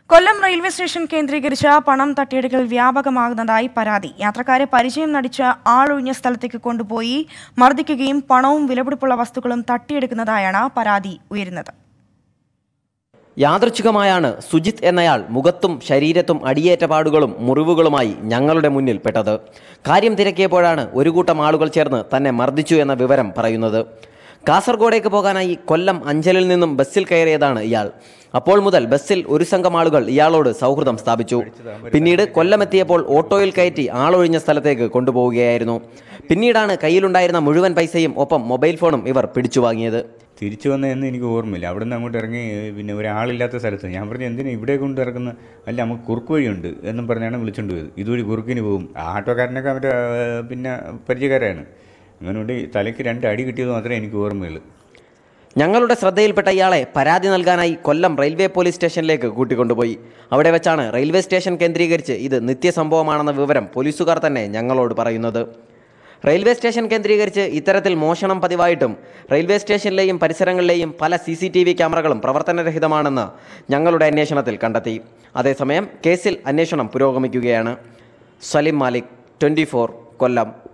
കൊല്ലം railway station കേന്ദ്രീകരിച്ച പണം തട്ടിയെടുക്കൽ വ്യാപകമാകുന്നതായി പരാതി. യാത്രക്കാരെ പരിചയം നടിച്ച ആളൊഴിഞ്ഞ സ്ഥലത്തേക്ക് കൊണ്ടുപോയി മർദ്ദിക്കുകയും പണവും വിലപിടിപ്പുള്ള വസ്തുക്കളും തട്ടിയെടുക്കുന്നതായാണ് പരാതി ഉയരുന്നത്. യാദൃച്ഛികമായാണ് സുജിത് എന്നയാൾ മുഖത്തും ശരീരത്തും അടിയേറ്റ പാടുകളും മുറിവുകളുമായി ഞങ്ങളുടെ മുന്നിൽ പെട്ടത്. കാര്യം തിരക്കിയപ്പോഴാണ് ഒരു കൂട്ടം ആളുകൾ ചേർന്ന് തന്നെ മർദ്ദിച്ചു എന്ന വിവരം പറയുന്നത്. കാസർഗോഡേക്ക് പോകാനായി കൊല്ലം അഞ്ചലിൽ നിന്നും ബസ്സിൽ കയറിയതാണ് ഇയാൾ. അപ്പോൾ മുതൽ ബസ്സിൽ ഒരു സംഘം ആളുകൾ ഇയാളോട് സൗഹൃദം സ്ഥാപിച്ചു. പിന്നീട് കൊല്ലമെത്തിയപ്പോൾ ഓട്ടോയിൽ കയറ്റി ആളൊഴിഞ്ഞ സ്ഥലത്തേക്ക് കൊണ്ടുപോവുകയായിരുന്നു. പിന്നീടാണ് കയ്യിലുണ്ടായിരുന്ന മുഴുവൻ പൈസയും ഒപ്പം മൊബൈൽ ഫോണും ഇവർ പിടിച്ചു വാങ്ങിയത്. തിരിച്ചു വന്നതെന്ന് എനിക്ക് ഓർമ്മയില്ല. അവിടെ നിന്ന് അങ്ങോട്ട് ഇറങ്ങി പിന്നെ ഒരാളില്ലാത്ത സ്ഥലത്ത് ഞാൻ പറഞ്ഞു എന്തിനാ ഇവിടെ കൊണ്ട് ഇറക്കുന്ന, അല്ല നമുക്ക് കുറുക്ക് വഴിയുണ്ട് എന്നും പറഞ്ഞാണ് വിളിച്ചുകൊണ്ട് പോയത്. ഇതുവഴി കുറുക്കിന് പോകും. ആട്ടോക്കാരനൊക്കെ അവരുടെ പിന്നെ പരിചയക്കാരാണ്. അങ്ങനെയുണ്ട് തലയ്ക്ക് 2 അടി കിട്ടിയത് മാത്രമേ എനിക്ക് ഓർമ്മയുള്ളൂ. ഞങ്ങളുടെ ശ്രദ്ധയിൽപ്പെട്ട ഇയാളെ പരാതി നൽകാനായി കൊല്ലം റെയിൽവേ പോലീസ് സ്റ്റേഷനിലേക്ക് കൂട്ടിക്കൊണ്ടുപോയി. അവിടെ വെച്ചാണ് റെയിൽവേ സ്റ്റേഷൻ കേന്ദ്രീകരിച്ച് ഇത് നിത്യസംഭവമാണെന്ന വിവരം പോലീസുകാർ തന്നെ ഞങ്ങളോട് പറയുന്നത്. റെയിൽവേ സ്റ്റേഷൻ കേന്ദ്രീകരിച്ച് ഇത്തരത്തിൽ മോഷണം പതിവായിട്ടും റെയിൽവേ സ്റ്റേഷനിലെയും പരിസരങ്ങളിലെയും പല CCTV ക്യാമറകളും പ്രവർത്തനരഹിതമാണെന്ന് ഞങ്ങളുടെ അന്വേഷണത്തിൽ കണ്ടെത്തി. അതേസമയം കേസിൽ അന്വേഷണം പുരോഗമിക്കുകയാണ്. സലിം മാലിക്, 24, കൊല്ലം.